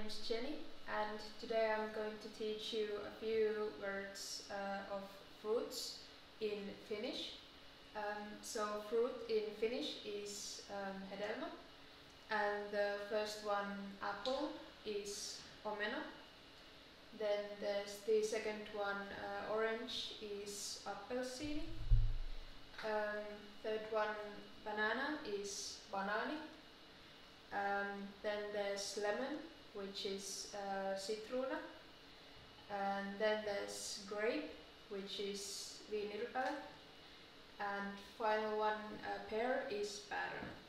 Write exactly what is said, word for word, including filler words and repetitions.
name's Jenny, and today I'm going to teach you a few words uh, of fruits in Finnish. Um, so fruit in Finnish is um, hedelmä, and the first one, apple, is omena. Then there's the second one, uh, orange, is appelsiini. Um, third one, banana, is banaani. Um, then there's lemon, which is uh, citruuna. And then there's grape, which is viinirpälä. And final one, uh, pear, is päärynä.